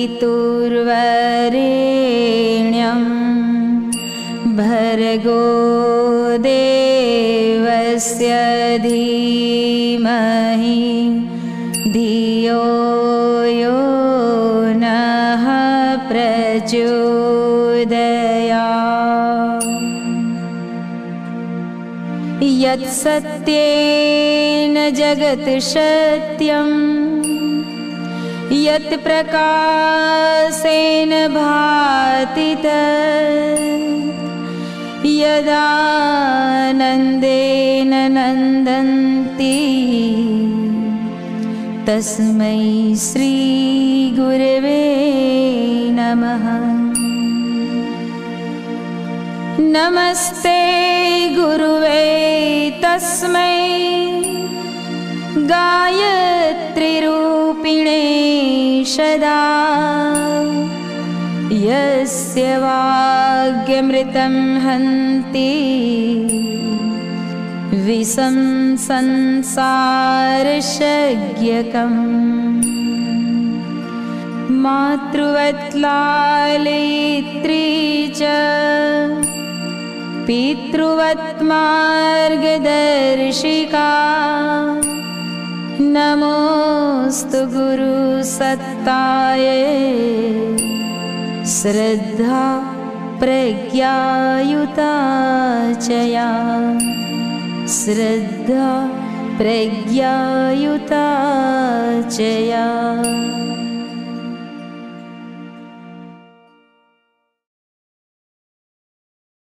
पितुर्वरेण्यं भर्गो देवस्य धीमहि धियो यो नः प्रचोदयात्। यत्सत्येन जगत् सत्यं यत् प्रकाशेन भाति तत् यदानन्देन नन्दन्ति तस्मै श्री गुरवे नमः। नमस्ते गुरुवे तस्मै गायत्रीरूपिणे सदा यस्य वाग्यमृतं हन्ति विषं संसारशय्यकम्। मातृवत्लालित्री च पितृवत् मार्गदर्शिका नमोस्तु गुरुसत्तायै श्रद्धा प्रज्ञायुता च या श्रद्धा प्रज्ञायुता च या।